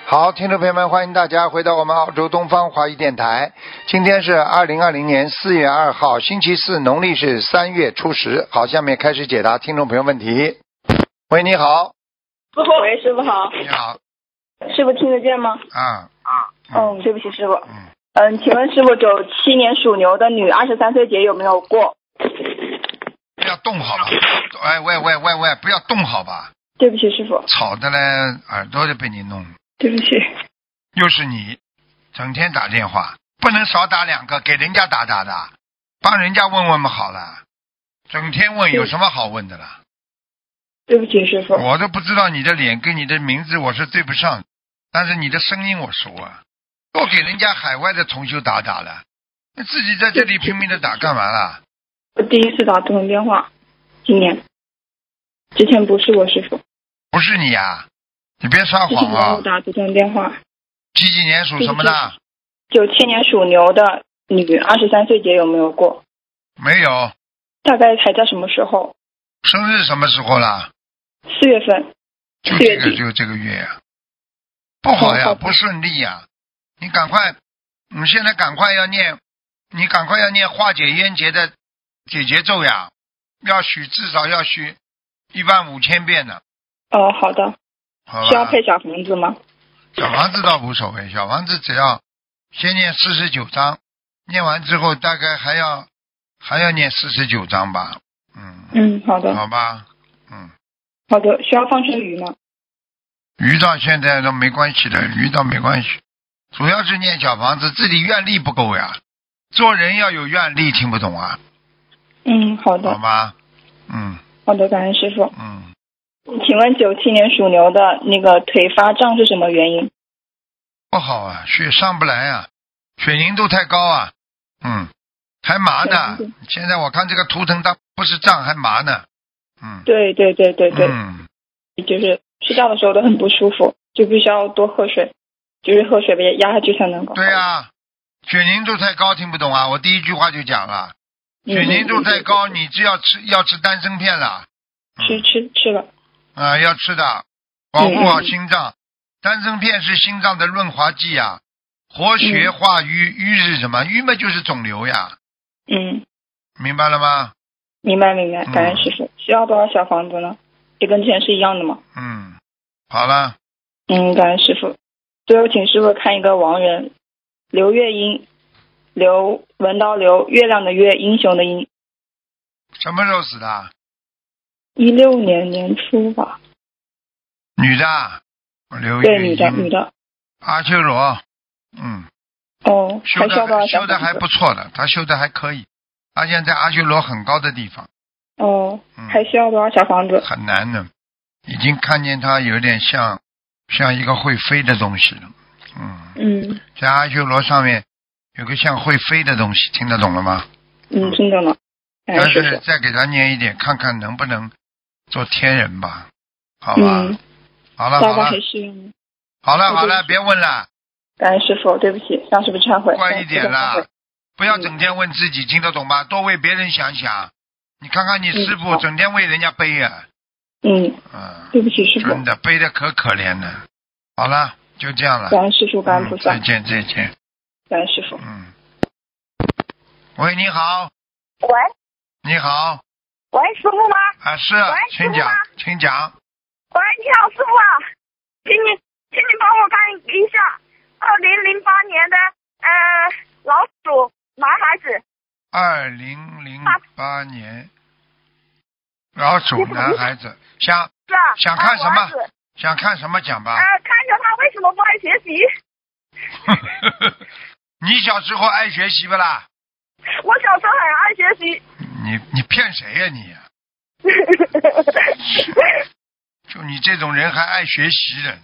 好，听众朋友们，欢迎大家回到我们澳洲东方华语电台。今天是2020年4月2号，星期四，农历是3月初10。好，下面开始解答听众朋友问题。喂，你好。 喂，师傅好。 你好。 师傅听得见吗？对不起，师傅。请问师傅，97年属牛的女，23岁节有没有过？ 不要动好吧？喂，不要动好吧？ 对不起，师傅。 吵的嘞，耳朵就被你弄。 对不起。 又是你，整天打电话，不能少打2个，给人家打的，帮人家问问嘛好了，整天问有什么好问的啦？ 对不起，师傅。 我都不知道你的脸跟你的名字我是对不上，但是你的声音我熟啊。多给人家海外的同修打了，你自己在这里拼命的打干嘛啦？ 我第一次打这种电话，今年，之前不是我师傅。 不是你呀？你别撒谎啊！ 我打这种电话。 几年属什么的 ？97年属牛的女，23岁节有没有过？ 没有。 大概还在什么时候？ 生日什么时候啦 ？4月份。 就这个月呀。不好呀，不顺利呀。你赶快，你现在赶快要念化解冤结的解结咒呀，至少要许15000遍呢。 哦，好的。 好吧。 需要配小房子吗？ 小房子倒无所谓，小房子只要先念49章，念完之后大概还要念49章吧。 好的。 好吧。 好的，需要放生鱼吗？ 鱼到现在都没关系的，鱼倒没关系，主要是念小房子，自己愿力不够呀。做人要有愿力，听不懂啊？ 好的。 好吧。 好的，感恩师傅。请问97年属牛的那个腿发胀是什么原因？ 不好啊，血上不来啊，血凝度太高啊。还麻呢。现在我看这个图腾，它不是胀还麻呢。 对。就是睡觉的时候都很不舒服，就必须要多喝水，就是喝水别压下去才能够。 对啊，血凝度太高，听不懂啊？我第一句话就讲了，血凝度太高，你要吃丹参片了。 吃了。 要吃的，保护好心脏。丹参片是心脏的润滑剂啊，活血化瘀。瘀是什么？瘀嘛就是肿瘤呀。明白了吗？ 明白，感恩师傅。需要多少小房子呢？也跟之前是一样的吗？ 好了。 感恩师傅。最后请师傅看一个亡人，刘月英，刘文刀刘，月亮的月，英雄的英。 什么时候死的 ？16年年初吧。 女的。刘对，女的。 阿修罗。修的还不错的，他修的还可以。他现在阿修罗很高的地方。 还需要多少小房子？ 很难的，已经看见他有点像一个会飞的东西了。在阿修罗上面有个像会飞的东西，听得懂了吗？ 听懂了。 但是再给他念一点，看看能不能做天人吧。好吧。好了。好了，别问了。 感恩师傅，对不起，向师傅忏悔。 乖一点啦，不要整天问自己，听得懂吗？多为别人想想。你看看你师傅整天为人家背啊。对不起师傅。真的背的可怜了。好了，就这样了。 感恩师傅，感恩菩萨。 再见。 感恩师傅。 喂，你好。 喂。 你好。 喂，师傅吗？ 是，请讲。 喂，你好，师傅啊，请你帮我看一下2008年的老鼠男孩子。 2008年老鼠男孩子，想看什么？想看什么讲吧。 看着他为什么不爱学习。 你小时候爱学习不啦？ 我小时候很爱学习。 你骗谁呀你？就你这种人还爱学习的，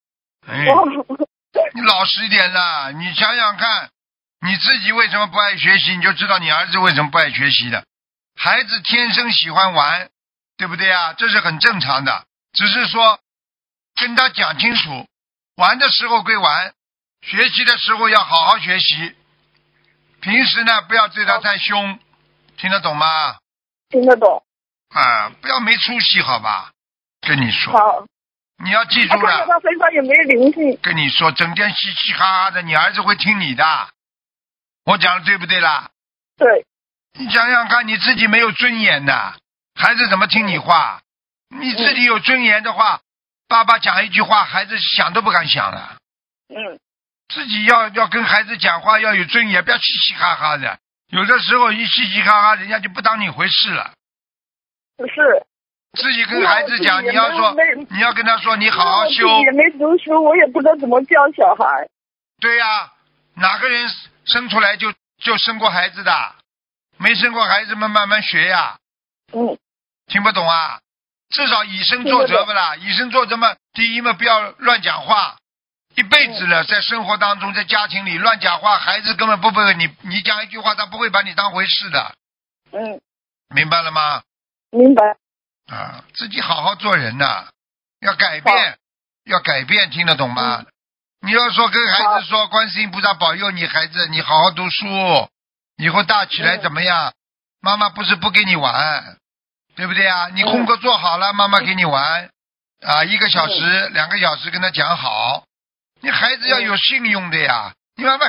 你老实一点啦！你想想看，你自己为什么不爱学习，你就知道你儿子为什么不爱学习的。孩子天生喜欢玩，对不对啊？这是很正常的，只是说跟他讲清楚，玩的时候归玩，学习的时候要好好学习。平时呢，不要对他太凶，听得懂吗？ 听得懂。 不要没出息，好吧？跟你说。 好， 你要记住看看了， 他身上有没有灵性。 跟你说，整天嘻嘻哈哈的，你儿子会听你的。我讲的对不对啦？ 对， 你想想看，你自己没有尊严的，孩子怎么听你话？你自己有尊严的话，爸爸讲一句话，孩子想都不敢想了。 嗯， 自己要跟孩子讲话要有尊严，不要嘻嘻哈哈的。有的时候一嘻嘻哈哈，人家就不当你回事了。 是。 自己跟孩子讲，你要说，你要跟他说，你好好修。 我也没读书，我也不知道怎么教小孩。 对呀，哪个人生出来就生过孩子的？没生过孩子们慢慢学呀。 嗯。 听不懂啊？至少以身作则不啦？以身作则嘛，第一嘛，不要乱讲话。一辈子了，在生活当中，在家庭里乱讲话，孩子根本不会你讲一句话，他不会把你当回事的。 嗯。 明白了吗？ 明白。 啊，自己好好做人呐，要改变，要改变，听得懂吗？你要说跟孩子说，观世音菩萨保佑你孩子，你好好读书，以后大起来怎么样？妈妈不是不给你玩，对不对啊？你功课做好了，妈妈给你玩啊，1个小时、2个小时跟他讲好。你孩子要有信用的呀，你妈妈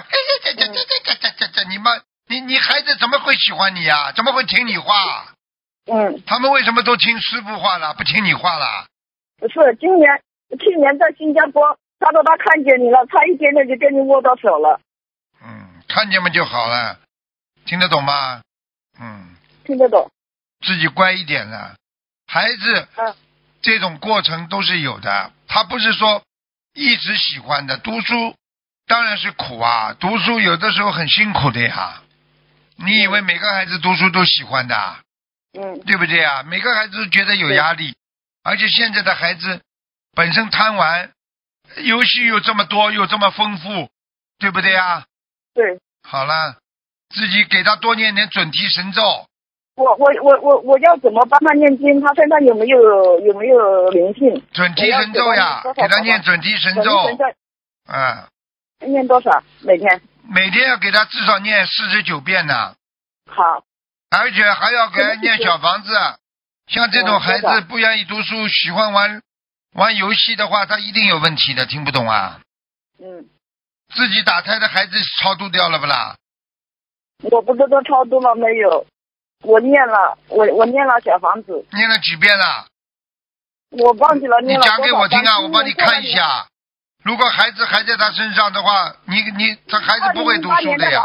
你孩子怎么会喜欢你呀？怎么会听你话？他们为什么都听师傅话了，不听你话了？ 不是，去年在新加坡，他说他看见你了，他一点点就跟你握到手了。 看见嘛就好了，听得懂吗？ 听得懂。 自己乖一点了，孩子，这种过程都是有的，他不是说一直喜欢的。读书当然是苦啊，读书有的时候很辛苦的呀。你以为每个孩子读书都喜欢的？对不对啊？每个孩子都觉得有压力，而且现在的孩子本身贪玩，游戏又这么多又这么丰富，对不对啊？ 对。 好了，自己给他多念点准提神咒。 我要怎么帮他念经？他身上有没有灵性？ 准提神咒呀，给他念准提神咒。 念多少每天？ 每天要给他至少念49遍呢。 好。 而且还要给他念小房子。像这种孩子不愿意读书，喜欢玩游戏的话，他一定有问题的，听不懂啊？自己打胎的孩子超度掉了不啦？ 我不知道超度了没有，我念了，我念了小房子。 念了几遍了？ 我忘记了念了多少。 你讲给我听啊，我帮你看一下。如果孩子还在他身上的话，他孩子不会读书的呀。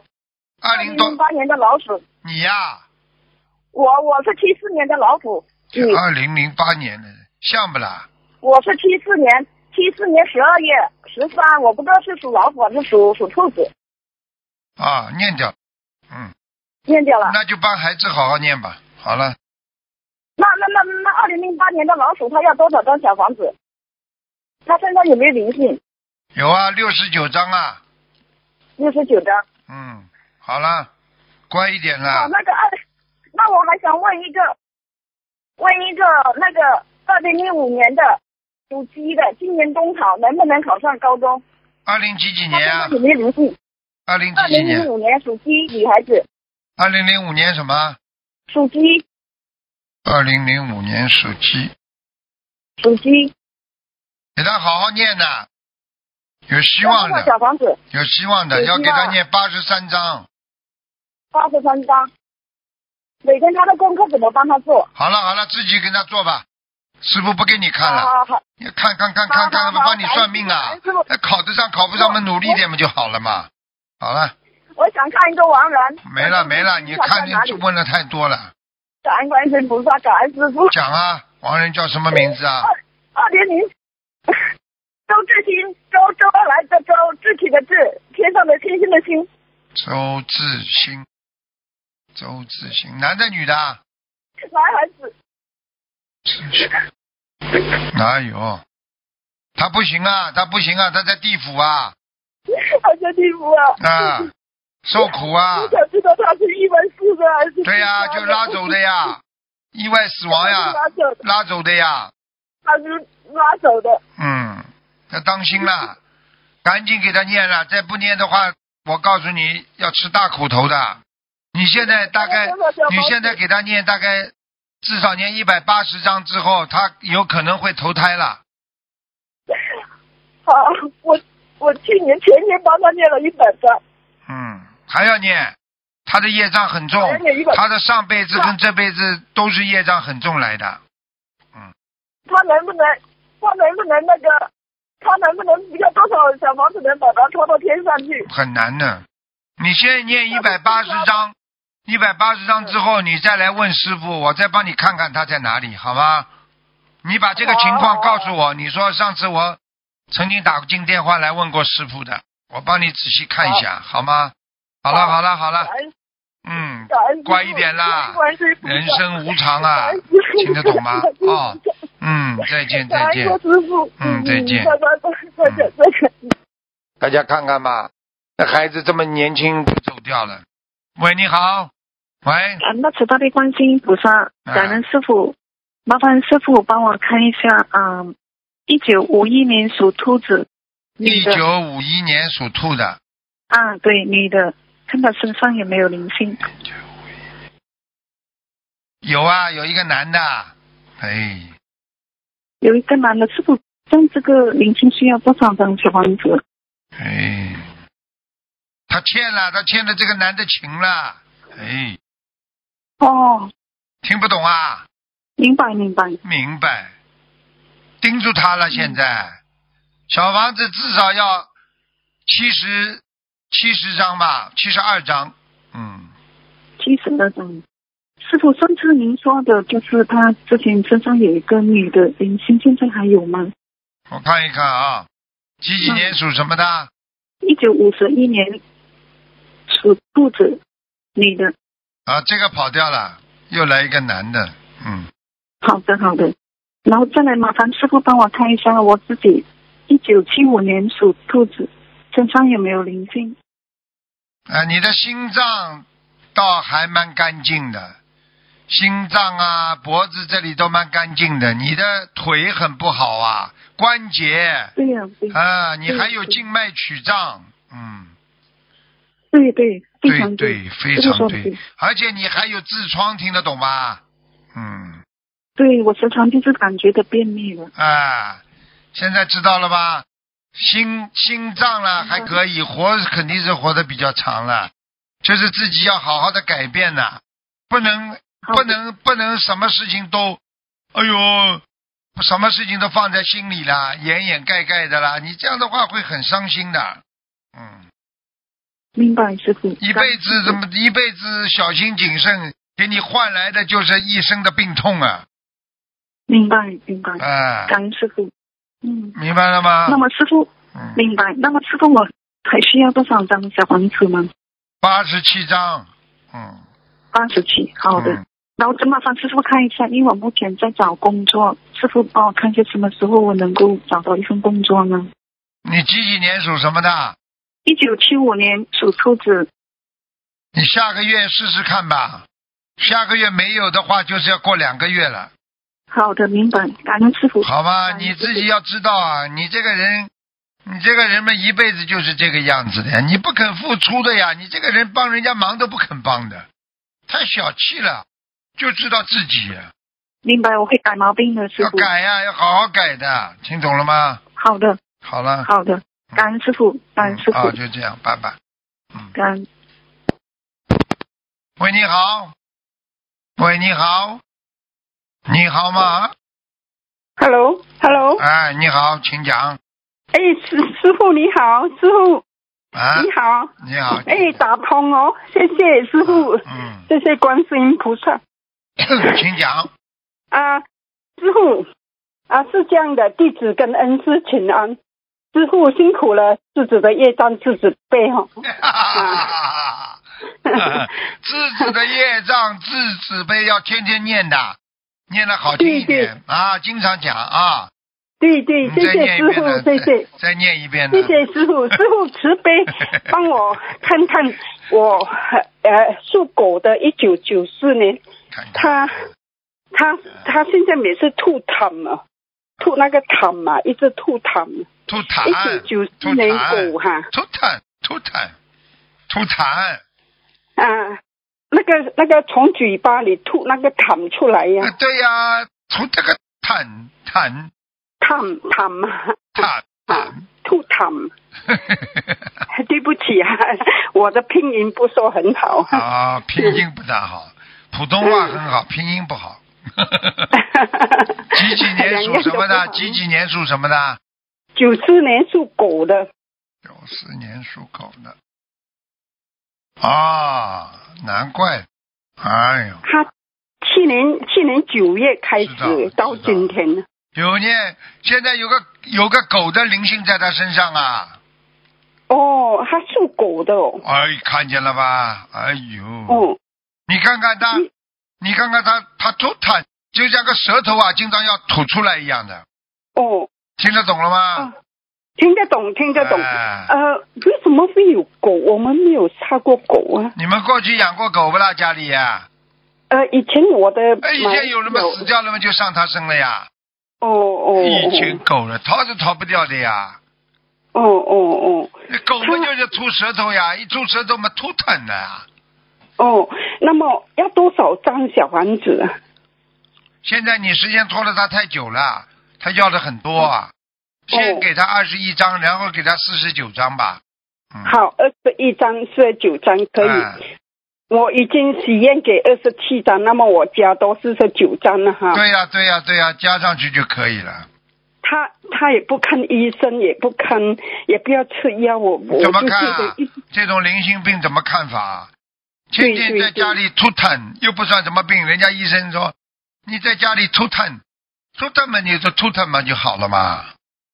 2008年的老鼠。 你呀？ 我是74年的老虎。 2008年的，像不啦？ 我是74年12月13，我不知道是属老虎还是属兔子。 念掉。 念掉了。 那就帮孩子好好念吧。好了。 那2008年的老鼠，他要多少张小房子？他身上有没有灵性？ 有啊，69张啊。 69张。 好了，乖一点了。 那我还想问一个那个2005年的属鸡的，今年中考能不能考上高中 ？20几年啊？ 有没有灵性 ？20几年 ？2005年属鸡女孩子。 2005年什么？ 属鸡。 2005年属鸡。 属鸡。 给他好好念呐，有希望的。 小房子。 有希望的，要给他念83章。 83章。每天他的功课怎么帮他做？ 好了，自己跟他做吧。师傅不给你看了。 好。 你看，帮你算命啊。考得上考不上嘛，努力一点嘛就好了嘛。好了。 我想看一个亡人。 没了，你看你问的太多了。 感恩观世音菩萨，感恩师傅。 讲啊，亡人叫什么名字啊 ？200。周志新，周而来的周，志气的志，天上的星星的星。 周志新，男的女的？ 男孩子。 哪有？他不行啊，他在地府啊。 他在地府啊。 受苦啊。 我想知道他是意外死的还是？ 对呀，就拉走的呀，意外死亡呀，拉走的呀。 他是拉走的。 要当心了，赶紧给他念了，再不念的话，我告诉你要吃大苦头的。你现在给他念大概至少念180章之后，他有可能会投胎了。 好，我去年前年帮他念了100张。 还要念，他的业障很重，他的上辈子跟这辈子都是业障很重来的。 他能不能要多少小房子能把他拖到天上去？ 很难的，你先念180章，180章之后你再来问师傅，我再帮你看看他在哪里，好吗？你把这个情况告诉我，你说上次我曾经打进电话来问过师傅的，我帮你仔细看一下，好吗？好了，乖一点啦，人生无常啊，听得懂吗？哦，再见，再见，再见。大家看看吧，那孩子这么年轻就走掉了。喂，你好，喂。 那慈大悲观世音菩萨，感恩师父，麻烦师父帮我看一下1951年属兔子。 1951年属兔的。 对，女的，看她身上有没有灵性。 有啊，有一个男的。 有一个男的，师父，像这个灵性需要多少张小房子？ 他欠了这个男的情了。听不懂啊？ 明白。 盯住他了，现在小房子至少要70张吧，72张。 72张。师父，上次您说的就是他之前身上有一个女的灵性，现在还有吗？ 我看一看啊，几年属什么的 ？1951年属兔子，女的。 这个跑掉了，又来一个男的。 好的。然后再来麻烦师父帮我看一下我自己，1975年属兔子，身上有没有灵性？ 你的心脏倒还蛮干净的，心脏啊脖子这里都蛮干净的，你的腿很不好啊，关节。 对呀。 你还有静脉曲张。 对，非常对，非常对，而且你还有痔疮，听得懂吗？ 对，我时常就是感觉的便秘了。 现在知道了吧？心脏了还可以，肯定是活得比较长了，就是自己要好好的改变呐，不能什么事情都，什么事情都放在心里啦，掩盖的啦，你这样的话会很伤心的。 明白，师父。 一辈子小心谨慎，给你换来的就是一生的病痛啊。 明白。感恩师父。 明白了吗？ 那么师父，明白。那么师父，我还需要多少张小房子吗 ？87张。 87，好的。然后麻烦师父看一下，因为我目前在找工作，师父帮我看一下什么时候我能够找到一份工作呢？ 你几年属什么的 ？1975年属兔子。 你下个月试试看吧，下个月没有的话，就是要过2个月了。 好的，明白，感恩师父。 好吧，你自己要知道啊，你这个人们一辈子就是这个样子的呀，你不肯付出的呀，你这个人帮人家忙都不肯帮的，太小气了，就知道自己。 明白，我会改毛病的，师父。 要改呀，要好好改的，听懂了吗？ 好的。 好了。 好的，感恩师父，感恩师父。 就这样，拜拜。 感恩。 喂，你好。你好吗 ？Hello。 你好，请讲。 师父你好，师父。你好。 你好。 打通哦，谢谢师父。谢谢观世音菩萨。 请讲。 师父是这样的，弟子跟恩师请安。师父辛苦了，自己的业障自己背自己的业障自己背，要天天念的，念得好听一点经常讲啊。 对，谢谢师父，谢谢。 再念一遍。 谢谢师父，师父慈悲，帮我看看我属狗的1994年，他现在每次吐痰吐那个痰嘛，一直吐痰。 吐痰。 1994年狗吐痰。 那个从嘴巴里吐那个痰出来呀。 对呀，吐这个痰嘛。痰。 吐痰。对不起啊，我的拼音不说很好。 啊，拼音不大好，普通话很好，拼音不好。几年属什么的？几年属什么的 ？94年属狗的。 94年属狗的。啊，难怪。哎呦。 他去年9月开始到今天。 有念，现在有个狗的灵性在他身上啊。 哦，他属狗的哦。 哎，看见了吧？哎呦。 哦。 你看看他，他吐痰，就像个舌头啊，经常要吐出来一样的。 哦。 听得懂了吗？ 听得懂。为什么会有狗？我们没有杀过狗啊。 你们过去养过狗不啦？家里呀？ 以前我的。 以前有了嘛，死掉了嘛，就上他身了呀。 哦。 一群狗了，逃是逃不掉的呀。 哦。 狗嘛就是吐舌头呀，一吐舌头嘛吐痰的呀。 哦，那么要多少张小房子啊？ 现在你时间拖了他太久了，他要的很多啊。先给他21张，然后给他49张吧。 好，21张、49张可以。我已经许愿给27张，那么我加多49张了哈。 对呀，加上去就可以了。 他也不看医生，也不要吃药，我怎么看？这种灵性病怎么看法？天天在家里吐痰又不算什么病，人家医生说你在家里吐痰嘛，你就吐痰嘛就好了嘛。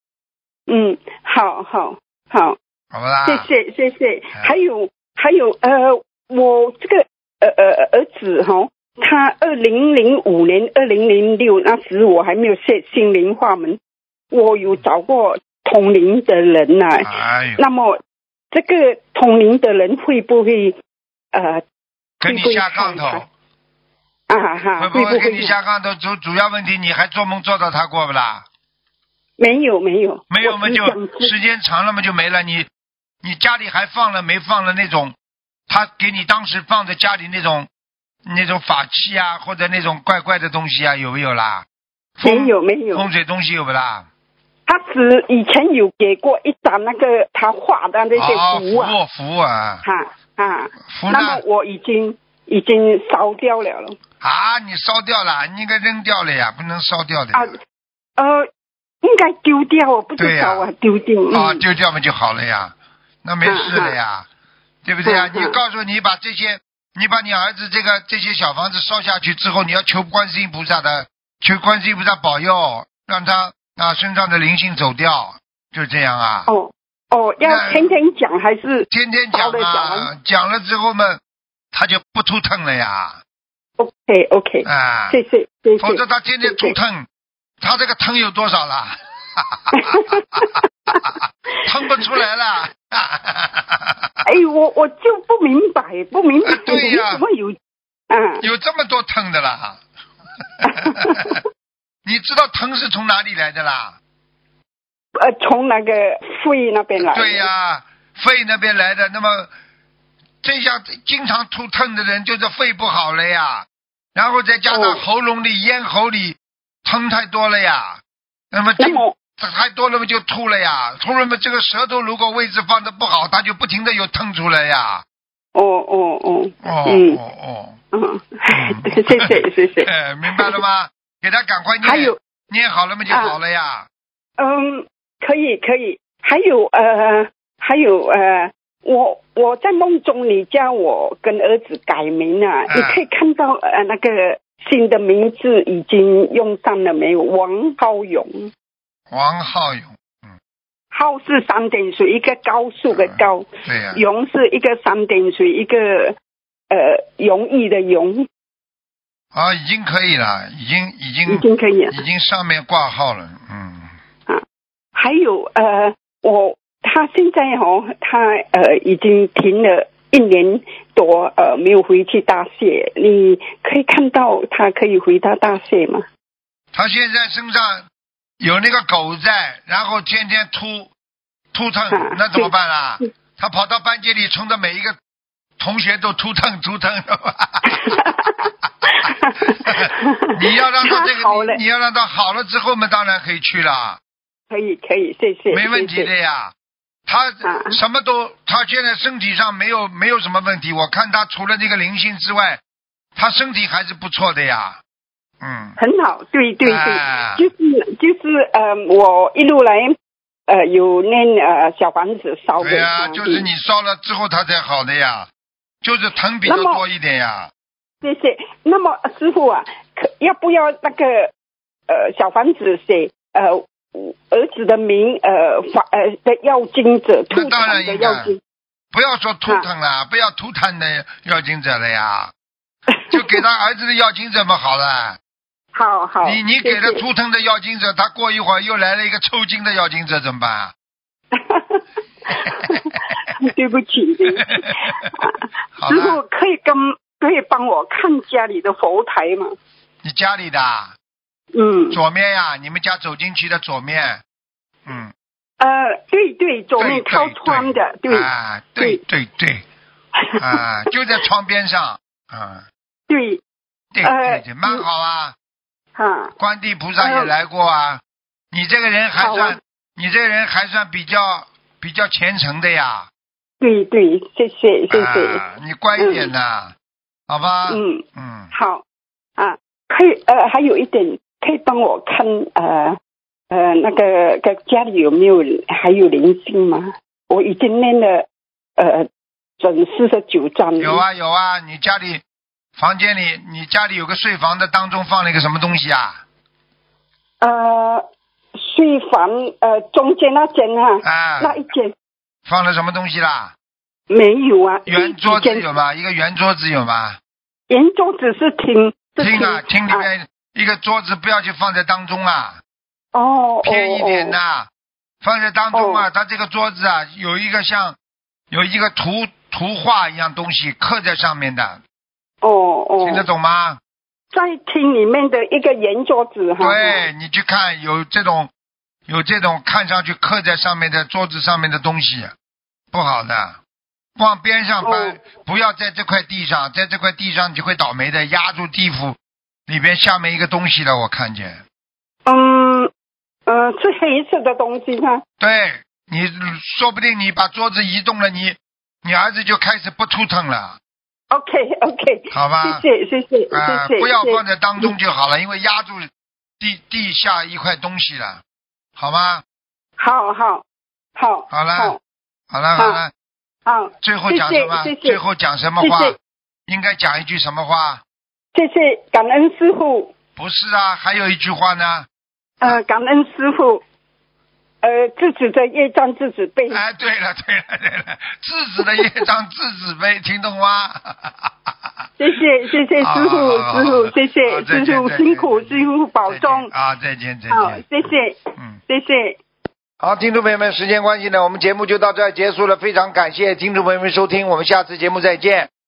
好， 好不啦？ 谢谢。还有，我这个儿子哈，他2005年、2006那时我还没有写心灵法门，我有找过通灵的人啊。那么这个通灵的人会不会跟你下杠头？会不会跟你下杠头？主要问题你还做梦做到他过不啦？ 没有嘛， 就时间长了嘛就没了。你家里还放了没放了那种他给你当时放在家里那种法器啊，或者那种怪怪的东西啊，有没有啦？ 没有。 风水东西有不啦？ 他以前有给过一张那个他画的那些符啊。 符啊。符。 那么我已经烧掉了。 你烧掉了？你应该扔掉了呀，不能烧掉的。 应该丢掉，我不知道啊，丢掉。 丢掉嘛就好了呀，那没事了呀，对不对呀？你告诉你把你儿子这些小房子烧下去之后，你要求观世音菩萨保佑，让他身上的灵性走掉，就这样啊。 要天天讲还是？ 天天讲啊，讲了之后嘛，他就不吐疼了呀。 OK。谢谢。 否则他天天吐疼。他这个疼有多少了？疼不出来了。 我就不明白。 对呀， 为什么有这么多疼的啦？你知道疼是从哪里来的啦？ 从那个肺那边来的。 对呀，肺那边来的。那么这样经常吐疼的人，就是肺不好了呀。然后再加上喉咙里、咽喉里。疼太多了呀，那么太多了嘛就吐了呀，吐了嘛这个舌头如果位置放的不好，它就不停的有疼出来呀。谢谢。明白了吗？给他赶快念，念好了嘛就好了呀。 可以。还有我在梦中你叫我跟儿子改名啊，你可以看到那个。新的名字已经用上了没有？王浩勇。浩是3点水一个高数的高， 对呀。 勇是一个3点水一个容易的容。 已经可以了，已经可以了， 已经上面挂号了。 还有他现在他已经停了1年多没有回去大卸，你可以看到他可以回到大卸吗？ 他现在身上有那个狗在，然后天天吐疼，那怎么办啊？他跑到班级里冲着每一个同学都吐疼。你要让他你要让他好了之后嘛，当然可以去了。 可以，谢谢。 没问题的呀。他什么都，他现在身体上没有什么问题。我看他除了这个灵性之外，他身体还是不错的呀。 很好，对，就是我一路来有念小房子烧的。 对呀，就是你烧了之后他才好的呀，就是疼比较多一点呀。 谢谢。那么师父啊，要不要那个小房子写儿子的名的要经者图腾的要经？ 不要说图腾了，不要图腾的要经者了呀，就给他儿子的要经者嘛好了。 好， 你给他图腾的要经者，他过一会儿又来了一个抽筋的要经者，怎么办？ 对不起，师父可以帮我看家里的佛台吗？ 你家里的？左面呀，你们家走进去的左面。 对，左面靠窗的，对。 啊，对，啊，就在窗边上。对，蛮好啊。观地菩萨也来过啊。你这个人还算比较虔诚的呀。 对，谢谢。 你乖一点呐，好吧？ 好啊，可以还有一点，可以帮我看那个家里有没有还有灵性吗？我已经念了整49章。 有啊，你家里房间里，你家里有个睡房的当中放了一个什么东西啊？ 睡房中间那间那一间放了什么东西啦？ 没有啊。 圆桌子有吗？一个圆桌子有吗？ 圆桌子是厅里面一个桌子不要去放在当中啊。偏一点的，放在当中啊。它这个桌子啊，有一个图画一样东西刻在上面的。听得懂吗？ 在厅里面的一个圆桌子哈。 对，你去看有这种看上去刻在上面的桌子上面的东西，不好的，往边上搬，不要在这块地上，在这块地上你会倒霉的，压住地府里边下面一个东西了，我看见。 是黑色的东西吗？对， 你说不定你把桌子移动了，你儿子就开始不图腾了。 OK， 好吧， 谢谢， 不要放在当中就好了，因为压住地下一块东西了，好吗？ 好了，最后讲什么？最后讲什么话？应该讲一句什么话？ 谢谢，感恩师父。 不是啊，还有一句话呢。 感恩师父。自己的业障自己背。 对了，自己的业障自己背，听懂吗？ 谢谢师父，谢谢师父辛苦，师父保重。 再见。 好，谢谢。谢谢。 好，听众朋友们，时间关系呢，我们节目就到这儿结束了，非常感谢听众朋友们收听，我们下次节目再见。